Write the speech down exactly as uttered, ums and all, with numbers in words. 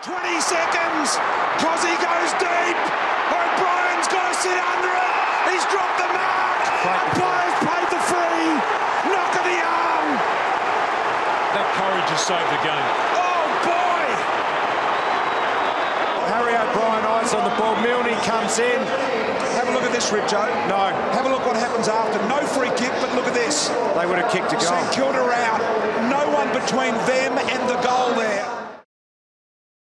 twenty seconds, Cozzy goes deep. O'Brien's got to sit under it. He's dropped the mark. Umpire's paid the free. Knock of the arm. That courage has saved the game. Oh, boy. Harry O'Brien eyes on the ball. Milne comes in. Have a look at this, Rip Joe. No. Have a look what happens after. No free kick, but look at this. They would have kicked a goal. St Kilda out. No one between them and the goal there.